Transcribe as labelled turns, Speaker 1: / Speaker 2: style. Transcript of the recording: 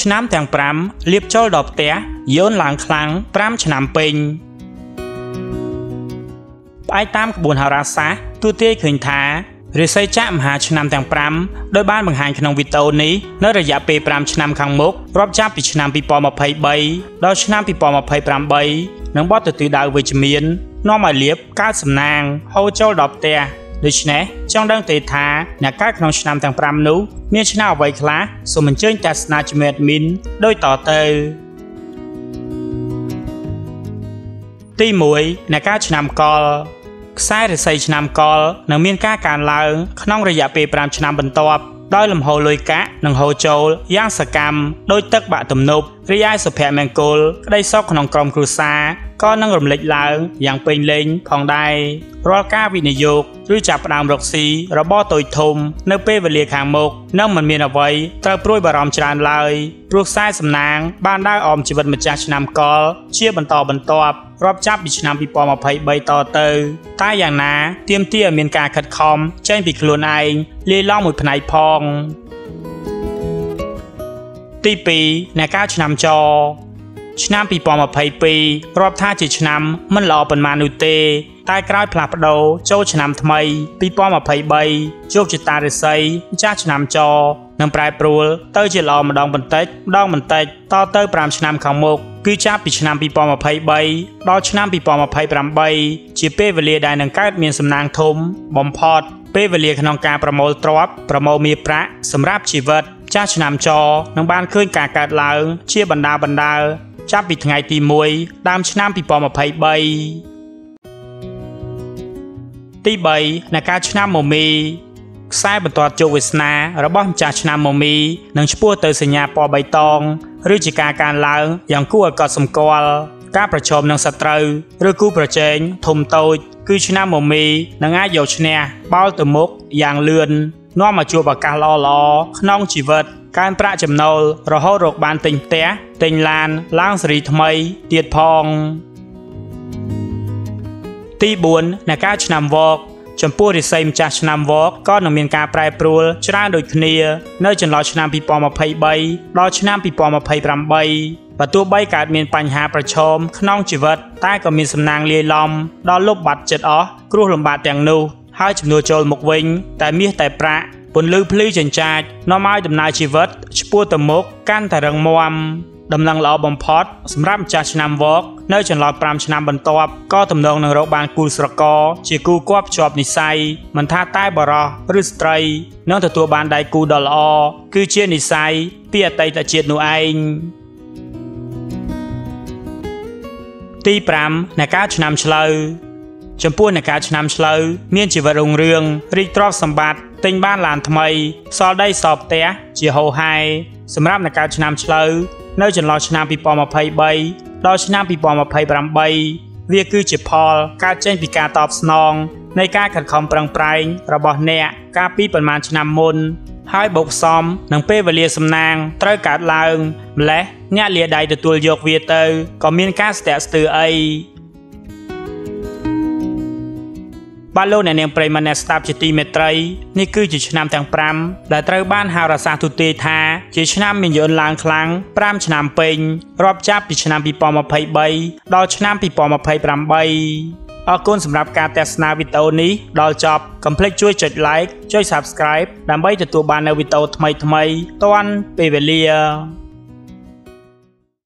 Speaker 1: ឆ្នាំទាំង5លៀបចូលដល់ផ្ទះយូនឡើងខ្លាំង5ឆ្នាំពេញផ្អែកតាមក្បួនហោរាសាស្ត្រទូទាយឃើញថារាសីចក្រមហាឆ្នាំទាំង5ដោយបានបង្ហាញក្នុងវីដេអូនេះនៅរយៈពេល5ឆ្នាំខាងមុខរាប់ចាប់ពីឆ្នាំ2023ដល់ឆ្នាំ2028នឹងបទទិដៅវិជ្ជមាននាំឲ្យលៀបកើតសំណាងហូរចូលដល់ផ្ទះដូច្នេះចង់ដឹងទេថាអ្នកកើតក្នុងឆ្នាំទាំង5នោះមានឆ្នាំអ្វីខ្លះសូមអញ្ជើញទស្សនាជាមួយ admin ដូចតទៅទី1អ្នកកើតឆ្នាំកុរខ្សែរាសីឆ្នាំកុរនឹងមានការកើនឡើងក្នុងរយៈពេល5ឆ្នាំបន្ទាប់ដោយលំហូរលុយកាក់និងហូរចូលយ៉ាងសកម្មដោយទឹកបាក់ទំនប់រីឯសុភមង្គលក្តីសុខក្នុងក្រុមគ្រួសារក៏នឹងរំលេចឡើងយ៉ាងពេញលេញផងដែររាល់ការវិនិយោគឬចាប់ផ្ដើមរកស៊ីរបស់តូចធំនៅពេលវេលាខាងមុខនឹងមិនមានអ្វីត្រូវព្រួយបារម្ភច្រើនឡើយព្រោះខ្សែសំណាងបានដើរអមជីវិតម្ចាស់ឆ្នាំកុរជាបន្តបន្ទាប់រាប់ចាប់ពីឆ្នាំ2023តទៅតែយ៉ាងណាទាមទារឲ្យមានការខិតខំចេញពីខ្លួនឯងលាយឡំមួយផ្នែកផងទី2អ្នកកើតឆ្នាំចឆ្នាំ2022រាប់ថាជាឆ្នាំមិនល្អប៉ុន្មាននោះទេតែក្រោយផ្លាស់ប្ដូរចូលឆ្នាំថ្មី2023ជោគជតារាសីម្ចាស់ឆ្នាំចនឹងប្រែប្រួលទៅជាល្អម្ដងបន្តិចតទៅ5ឆ្នាំខាងមុខគឺចាប់ពីឆ្នាំ2023ដល់ឆ្នាំ2028ជាពេលវេលាដែលនឹងកើតមានសំណាងធំបំផុតពេលវេលាក្នុងការប្រមូលទ្រព្យប្រមូលមាសប្រាក់សម្រាប់ជីវិតចាស់ឆ្នាំចនឹងបានឃើញការកើតឡើងជាបណ្ដាលចាប់ពីថ្ងៃទី1ដើមឆ្នាំ2023ទី3អ្នកកើតឆ្នាំមមីខ្សែបន្ទាត់ជោគវាសនារបស់ម្ចាស់ឆ្នាំមមីនឹងឆ្ពោះទៅសញ្ញាពណ៌បៃតងឬជាការកើនឡើងយ៉ាងគួរឲ្យកត់សម្គាល់ការប្រឈមនឹងសត្រូវឬគូប្រជែងធំតូចគឺឆ្នាំមមីនឹងអាចយកឈ្នះបោលទៅមុខយ៉ាងលឿននាំមកជួបឱកាសល្អៗក្នុងជីវិតកើនប្រាក់ចំណូលរហូតរកបានទិញផ្ទះទិញឡានឡើងស៊េរីថ្មីទៀតផងទី4អ្នកកើតឆ្នាំវកចំពោះរាសីម្ចាស់ឆ្នាំវកក៏នឹងមានការប្រែប្រួលច្រើនដូចគ្នានៅចន្លោះឆ្នាំ2023ដល់ឆ្នាំ2028បើទោះបីកើតមានបញ្ហាប្រឈមក្នុងជីវិតតែក៏មានសំណាងលាយឡំដល់លុបបាត់ចិត្តអស់គ្រោះលំបាកទាំងនោះហើយចំនួនចូលមកវិញតែមាសតែប្រាក់ពន្លឺភ្លឺចិញ្ចាចនាំឲ្យដំណើរជីវិតឆ្ពោះទៅមុខកាន់តែរឹងមាំដំណឹងល្អបំផុតសម្រាប់ម្ចាស់ឆ្នាំវកនៅចន្លោះ5ឆ្នាំបន្ទាប់ក៏ទំនងនឹងរកបានគូស្រករជាគូគាប់ជាប់និស្ស័យមិនថាតែបរិសុទ្ធឬស្ត្រីនឹងទទួលបានដៃគូដ៏ល្អគឺជានិស្ស័យពីអតីតជាតិនោះឯងទី5អ្នកកើតឆ្នាំឆ្លូវចំពោះអ្នកកើតឆ្នាំឆ្លូវមានជីវិតរុងរឿងរីកទ្រព្យសម្បត្តិទិញបានឡានថ្មីសល់ដីសល់ផ្ទះជាហូរហែសម្រាប់អ្នកកើតឆ្នាំឆ្លូវនៅចន្លោះឆ្នាំ2023ដល់ឆ្នាំ2028វាគឺជាផលកើតចេញពីការតបស្នងនៃការខិតខំប្រឹងប្រែងរបស់អ្នកកាលពីប្រមាណឆ្នាំមុនហើយបូកផ្សំនឹងពេលវេលាសំណាងត្រូវកើតឡើងម្លេះអ្នកលាដៃទទួលយកវាទៅក៏មានការស្ទាក់ស្ទើរអីបាទលោកអ្នកនាងប្រិយមិត្តអ្នកស្ដាប់ជាទីមេត្រីនេះគឺជាឆ្នាំទាំង5ដែលត្រូវបានហោរាសាស្ត្រទូទាយថាជាឆ្នាំមានយន្តឡើងខ្លាំង5ឆ្នាំពេញរាប់ចាប់ពីឆ្នាំ2023ដល់ឆ្នាំ2028អរគុណសម្រាប់ការទស្សនាវីដេអូនេះដល់ចប់កុំភ្លេចជួយចុច like ចុច subscribe ដើម្បីទទួលបាននូវវីដេអូថ្មីៗទាន់ពេលវេលា